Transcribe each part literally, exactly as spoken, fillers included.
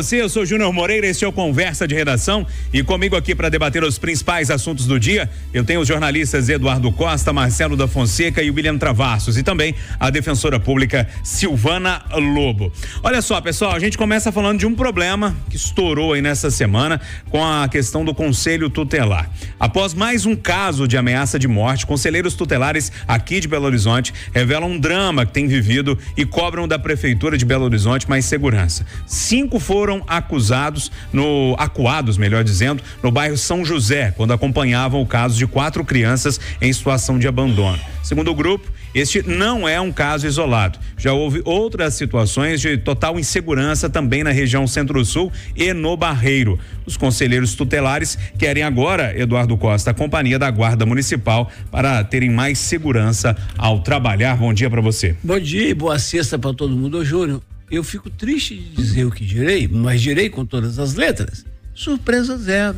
Eu sou Júnior Moreira, este é o Conversa de Redação e comigo aqui para debater os principais assuntos do dia, eu tenho os jornalistas Eduardo Costa, Marcelo da Fonseca e William Travassos e também a defensora pública Silvana Lobo. Olha só, pessoal, a gente começa falando de um problema que estourou aí nessa semana com a questão do Conselho Tutelar. Após mais um caso de ameaça de morte, conselheiros tutelares aqui de Belo Horizonte revelam um drama que tem vivido e cobram da Prefeitura de Belo Horizonte mais segurança. Cinco foram acusados, no, acuados, melhor dizendo, no bairro São José, quando acompanhavam o caso de quatro crianças em situação de abandono. Segundo o grupo, este não é um caso isolado. Já houve outras situações de total insegurança também na região Centro-Sul e no Barreiro. Os conselheiros tutelares querem agora, Eduardo Costa, a companhia da Guarda Municipal para terem mais segurança ao trabalhar. Bom dia para você. Bom dia e boa sexta para todo mundo. Ô, Júnior, eu fico triste de dizer o que direi, mas direi com todas as letras. Surpresa zero.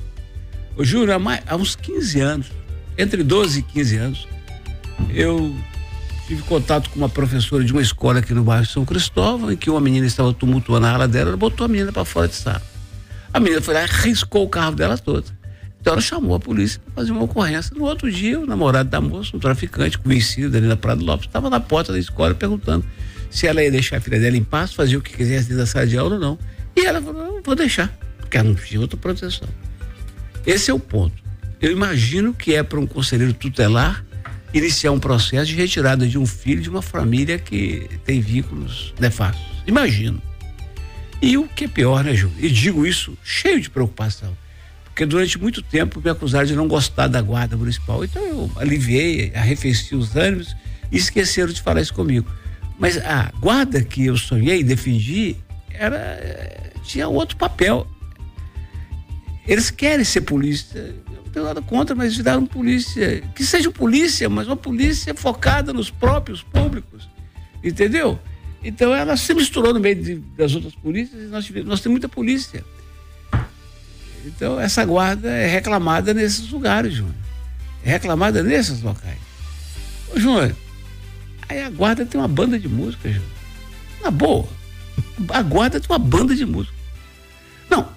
Ô, Júnior, há, mais, há uns quinze anos, entre doze e quinze anos, eu tive contato com uma professora de uma escola aqui no bairro São Cristóvão, em que uma menina estava tumultuando a ala dela, ela botou a menina para fora de sala. A menina foi lá e riscou o carro dela toda. Então ela chamou a polícia para fazer uma ocorrência. No outro dia, o namorado da moça, um traficante conhecido ali na Prado Lopes, estava na porta da escola perguntando se ela ia deixar a filha dela em paz, fazer o que quisesse dentro da sala de aula ou não. E ela falou, não, vou deixar, porque ela não tinha outra proteção. Esse é o ponto. Eu imagino que é para um conselheiro tutelar iniciar um processo de retirada de um filho de uma família que tem vínculos nefastos. Imagino. E o que é pior, né, Ju? E digo isso cheio de preocupação, porque durante muito tempo me acusaram de não gostar da Guarda Municipal. Então eu aliviei, arrefeci os ânimos e esqueceram de falar isso comigo. Mas a guarda que eu sonhei e defendi era, tinha outro papel. Eles querem ser polícia, eu não tenho nada contra, mas viraram polícia, que seja polícia, mas uma polícia focada nos próprios públicos, entendeu? Então ela se misturou no meio de, das outras polícias e nós, tivemos, nós temos muita polícia. Então essa guarda é reclamada nesses lugares, Júnior. É reclamada nesses locais. Ô, Júnior, aí a guarda tem uma banda de música, Júnior. Na boa. A guarda tem uma banda de música. Não.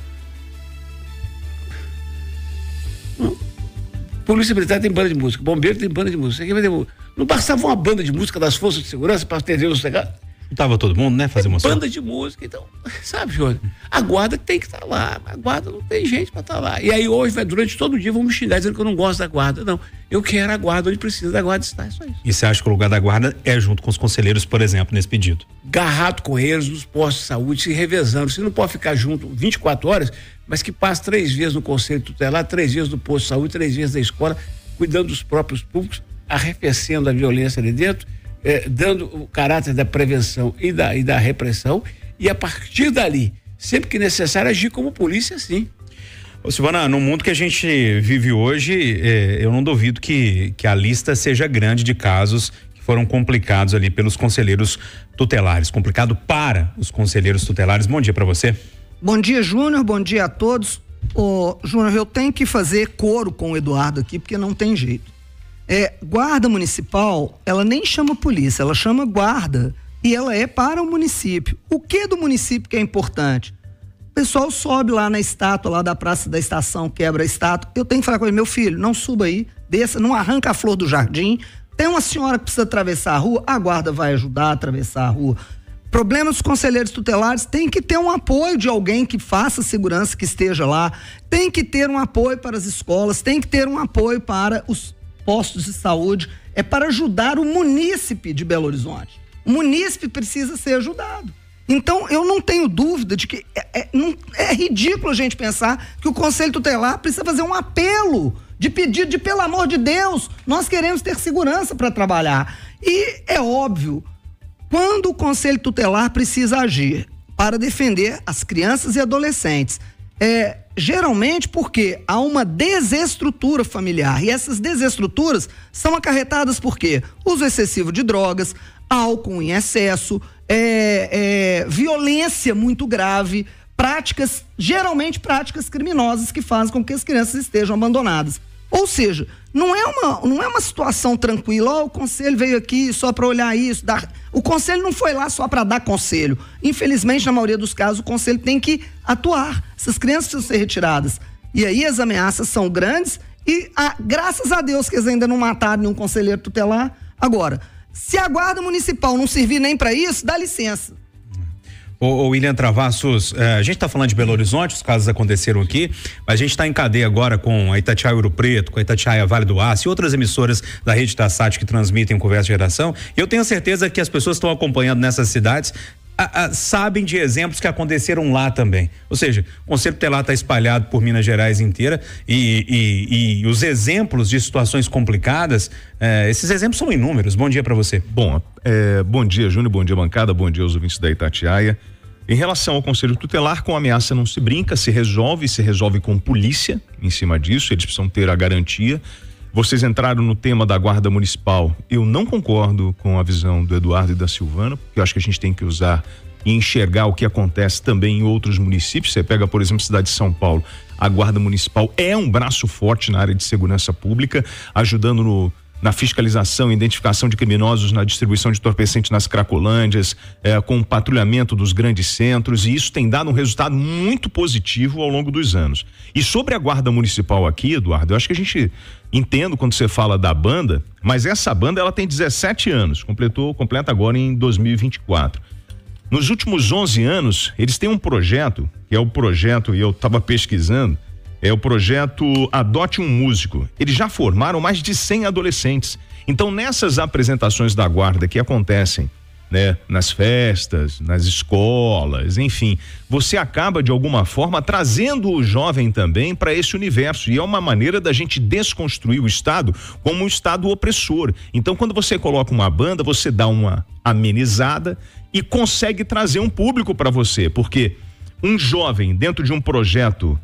Não. Polícia Militar tem banda de música. Bombeiro tem banda de música. Não bastava uma banda de música das forças de segurança para atender os cegados? Tava todo mundo, né? Fazer uma banda de música, então, sabe, Júnior? A guarda tem que estar tá lá, a guarda não tem gente para estar tá lá. E aí hoje, vai, durante todo o dia, vão me xingar dizendo que eu não gosto da guarda. Não, eu quero a guarda onde precisa da guarda estar, é só isso. E você acha que o lugar da guarda é junto com os conselheiros, por exemplo, nesse pedido? Garrado com eles, nos postos de saúde, se revezando. Você não pode ficar junto vinte e quatro horas, mas que passe três vezes no conselho tutelar, três vezes no posto de saúde, três vezes da escola, cuidando dos próprios públicos, arrefecendo a violência ali dentro, Eh, dando o caráter da prevenção e da, e da repressão, e a partir dali, sempre que necessário, agir como polícia, sim. Ô, Silvana, no mundo que a gente vive hoje, eh, eu não duvido que, que a lista seja grande de casos que foram complicados ali pelos conselheiros tutelares, complicado para os conselheiros tutelares. Bom dia para você. Bom dia, Júnior, bom dia a todos. Ô, Júnior, eu tenho que fazer coro com o Eduardo aqui, porque não tem jeito. É, guarda municipal, ela nem chama polícia, ela chama guarda e ela é para o município. O que do município que é importante? O pessoal sobe lá na estátua, lá da Praça da Estação, quebra a estátua. Eu tenho que falar com ele, meu filho, não suba aí, desça, não arranca a flor do jardim. Tem uma senhora que precisa atravessar a rua, a guarda vai ajudar a atravessar a rua. Problema dos conselheiros tutelares, tem que ter um apoio de alguém que faça segurança, que esteja lá. Tem que ter um apoio para as escolas, tem que ter um apoio para os postos de saúde, é para ajudar o munícipe de Belo Horizonte. O munícipe precisa ser ajudado. Então, eu não tenho dúvida de que é, é, não, é ridículo a gente pensar que o Conselho Tutelar precisa fazer um apelo de pedido de, pelo amor de Deus, nós queremos ter segurança para trabalhar. E é óbvio, quando o Conselho Tutelar precisa agir para defender as crianças e adolescentes, é, geralmente porque há uma desestrutura familiar, e essas desestruturas são acarretadas por quê? Uso excessivo de drogas, álcool em excesso, é, é, violência muito grave, práticas, geralmente práticas criminosas que fazem com que as crianças estejam abandonadas. Ou seja, não é uma, não é uma situação tranquila, ó, o conselho veio aqui só para olhar isso, dar... o conselho não foi lá só para dar conselho. Infelizmente, na maioria dos casos, o conselho tem que atuar. Essas crianças precisam ser retiradas. E aí as ameaças são grandes e ah, graças a Deus que eles ainda não mataram nenhum conselheiro tutelar. Agora, se a guarda municipal não servir nem para isso, dá licença. O William Travassos, eh, a gente está falando de Belo Horizonte, os casos aconteceram aqui, mas a gente está em cadeia agora com a Itatiaia Ouro Preto, com a Itatiaia Vale do Aço e outras emissoras da rede Tassat que transmitem o Conversa de Redação. E eu tenho certeza que as pessoas que estão acompanhando nessas cidades a, a, sabem de exemplos que aconteceram lá também. Ou seja, o Conselho Tutelar está espalhado por Minas Gerais inteira e, e, e os exemplos de situações complicadas, eh, esses exemplos são inúmeros. Bom dia para você. Bom, é, bom dia, Júnior, bom dia, bancada, bom dia aos ouvintes da Itatiaia. Em relação ao Conselho Tutelar, com ameaça não se brinca, se resolve, se resolve com polícia em cima disso, eles precisam ter a garantia. Vocês entraram no tema da Guarda Municipal. Eu não concordo com a visão do Eduardo e da Silvana, porque eu acho que a gente tem que usar e enxergar o que acontece também em outros municípios. Você pega, por exemplo, a cidade de São Paulo, a Guarda Municipal é um braço forte na área de segurança pública, ajudando no na fiscalização e identificação de criminosos, na distribuição de entorpecentes nas cracolândias, eh, com o patrulhamento dos grandes centros, e isso tem dado um resultado muito positivo ao longo dos anos. E sobre a Guarda Municipal aqui, Eduardo, eu acho que a gente entende quando você fala da banda, mas essa banda ela tem dezessete anos, completou, completa agora em dois mil e vinte e quatro. Nos últimos onze anos, eles têm um projeto, que é o projeto, e eu estava pesquisando, é o projeto Adote um Músico. Eles já formaram mais de cem adolescentes. Então, nessas apresentações da guarda que acontecem, né, nas festas, nas escolas, enfim, você acaba de alguma forma trazendo o jovem também para esse universo, e é uma maneira da gente desconstruir o Estado como um Estado opressor. Então, quando você coloca uma banda, você dá uma amenizada e consegue trazer um público para você, porque um jovem dentro de um projeto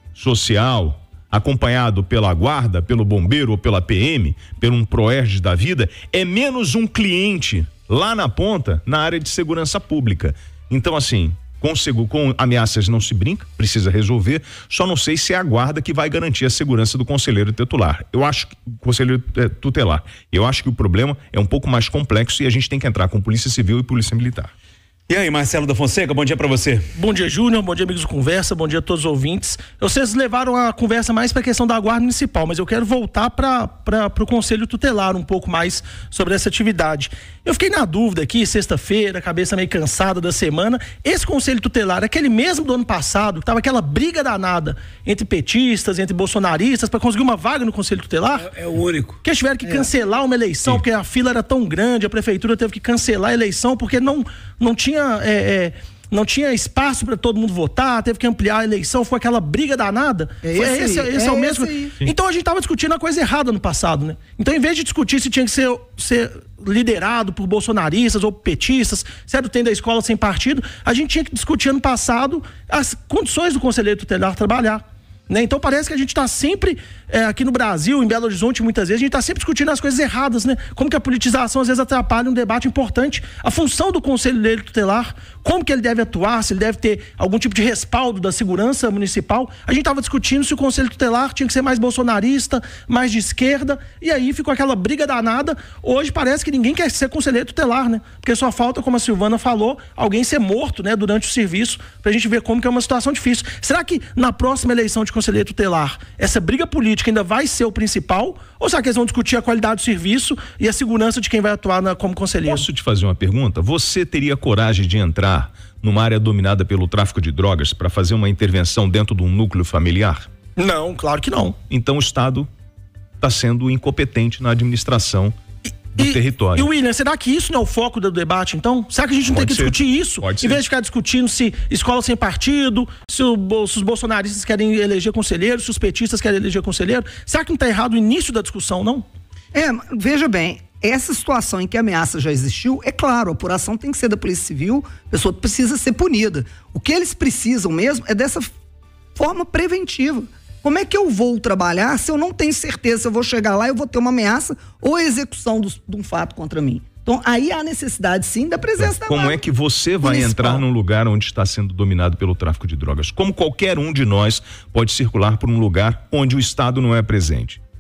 social, acompanhado pela guarda, pelo bombeiro ou pela P M, pelo um Proerge da vida, é menos um cliente lá na ponta, na área de segurança pública. Então, assim, com, com ameaças não se brinca, precisa resolver, só não sei se é a guarda que vai garantir a segurança do conselheiro tutelar. Eu acho que, conselheiro é, tutelar, eu acho que o problema é um pouco mais complexo e a gente tem que entrar com Polícia Civil e Polícia Militar. E aí, Marcelo da Fonseca, bom dia pra você. Bom dia, Júnior, bom dia, amigos do Conversa, bom dia a todos os ouvintes. Vocês levaram a conversa mais pra questão da Guarda Municipal, mas eu quero voltar para o Conselho Tutelar um pouco mais sobre essa atividade. Eu fiquei na dúvida aqui, sexta-feira, cabeça meio cansada da semana, esse Conselho Tutelar, aquele mesmo do ano passado, que tava aquela briga danada entre petistas, entre bolsonaristas, para conseguir uma vaga no Conselho Tutelar? É, é o único. Que eles tiveram que é. cancelar uma eleição, Sim. porque a fila era tão grande, a prefeitura teve que cancelar a eleição, porque não, não tinha... É, é, não tinha espaço para todo mundo votar, teve que ampliar a eleição, foi aquela briga danada. É foi esse, esse, aí, esse é é o mesmo. Então a gente estava discutindo a coisa errada no passado, né? Então, em vez de discutir se tinha que ser, ser liderado por bolsonaristas ou petistas, se era o tem da escola sem partido, a gente tinha que discutir ano passado as condições do conselheiro tutelar trabalhar. Né? Então parece que a gente está sempre é, aqui no Brasil, em Belo Horizonte, muitas vezes a gente está sempre discutindo as coisas erradas, né? Como que a politização às vezes atrapalha um debate importante, a função do conselheiro tutelar, como que ele deve atuar, se ele deve ter algum tipo de respaldo da segurança municipal. A gente estava discutindo se o conselho tutelar tinha que ser mais bolsonarista, mais de esquerda, e aí ficou aquela briga danada. Hoje parece que ninguém quer ser conselheiro tutelar, né? Porque só falta, como a Silvana falou, alguém ser morto, né, durante o serviço, pra gente ver como que é uma situação difícil. Será que na próxima eleição de conselheiro tutelar, essa briga política ainda vai ser o principal? Ou será que eles vão discutir a qualidade do serviço e a segurança de quem vai atuar na, como conselheiro? Posso te fazer uma pergunta? Você teria coragem de entrar numa área dominada pelo tráfico de drogas para fazer uma intervenção dentro de um núcleo familiar? Não, claro que não. Então o Estado está sendo incompetente na administração do e, território. E William, será que isso não é o foco do debate, então? Será que a gente não Pode tem que ser. discutir isso? Pode em vez de ficar discutindo se escola sem partido, se, o, se os bolsonaristas querem eleger conselheiro, se os petistas querem eleger conselheiro, será que não está errado o início da discussão, não? É, veja bem, essa situação em que a ameaça já existiu, é claro, a apuração tem que ser da Polícia Civil, a pessoa precisa ser punida. O que eles precisam mesmo é dessa forma preventiva. Como é que eu vou trabalhar se eu não tenho certeza se eu vou chegar lá e eu vou ter uma ameaça ou execução do, de um fato contra mim? Então, aí há necessidade, sim, da presença da Como é que você vai municipal. entrar num lugar onde está sendo dominado pelo tráfico de drogas? Como qualquer um de nós pode circular por um lugar onde o Estado não é presente?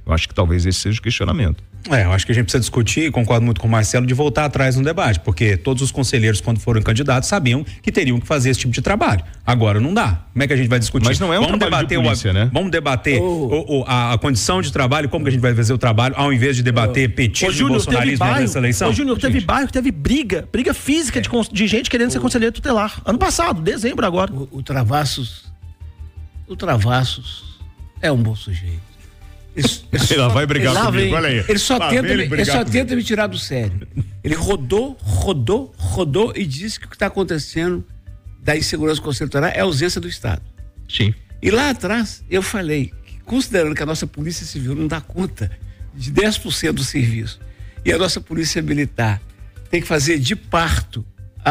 Eu acho que talvez esse seja o questionamento. É, eu acho que a gente precisa discutir, concordo muito com o Marcelo, de voltar atrás no debate, porque todos os conselheiros, quando foram candidatos, sabiam que teriam que fazer esse tipo de trabalho. Agora não dá. Como é que a gente vai discutir? Mas não é um vamos trabalho debater de polícia, o, né? Vamos debater Oh. o, o, a, a condição de trabalho, como que a gente vai fazer o trabalho, ao invés de debater Ô, petismo e Júnior, teve bolsonarismo bairro, nessa eleição? ô, Júnior, teve Gente. bairro que teve briga, briga física de, cons- de gente querendo ser conselheiro tutelar. Ano passado, dezembro agora. O, o Travassos, o Travassos é um bom sujeito. Ele, ele Ele lá vai brigar ele- comigo, olha aí. Ele só, Lá tenta, vem ele me, ele brigar só comigo. tenta me tirar do sério. Ele rodou, rodou, rodou e disse que o que está acontecendo da insegurança constitucional é a ausência do Estado. Sim. E lá atrás eu falei que, considerando que a nossa Polícia Civil não dá conta de dez por cento do serviço e a nossa Polícia Militar tem que fazer de parto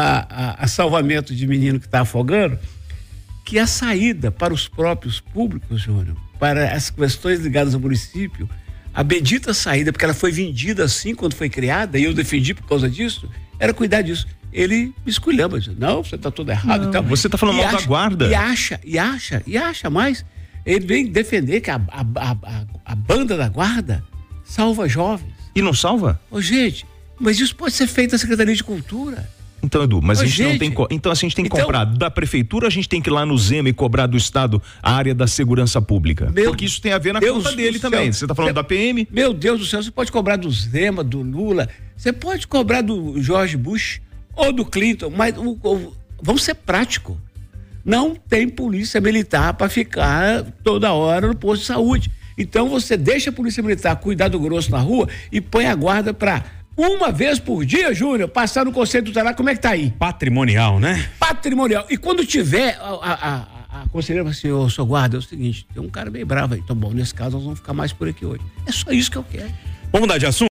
a, a, a salvamento de menino que está afogando, que a saída para os próprios públicos, Júnior, para as questões ligadas ao município, a bendita saída, porque ela foi vendida assim quando foi criada, e eu defendi por causa disso, era cuidar disso. Ele me esculhamba, diz, não, você está tudo errado. Não, e tal. você tá falando E mal da acha- guarda. E acha, e acha, e acha mais. Ele vem defender que a, a, a, a, a banda da guarda salva jovens. E não salva? Ô, gente, mas isso pode ser feito na Secretaria de Cultura. Então, Edu, mas Ô, a gente, não gente, tem. co- Então, assim, a gente tem que então- comprar da prefeitura, a gente tem que ir lá no Zema e cobrar do Estado a área da segurança pública. Meu Porque isso tem a ver na Deus conta do dele céu. também. Você tá falando Meu- da P M? Meu Deus do céu, você pode cobrar do Zema, do Lula, você pode cobrar do George Bush ou do Clinton, mas o, o, vamos ser prático. Não tem polícia militar para ficar toda hora no posto de saúde. Então você deixa a polícia militar cuidar do grosso na rua e põe a guarda para uma vez por dia, Júnior, passar no conselho tutelar. Como é que tá aí? Patrimonial, né? Patrimonial. E quando tiver, a, a, a, a conselheira fala assim, ô, seu guarda, é o seguinte, tem um cara bem bravo aí. Então, bom, nesse caso nós vamos ficar mais por aqui hoje. É só isso que eu quero. Vamos mudar de assunto?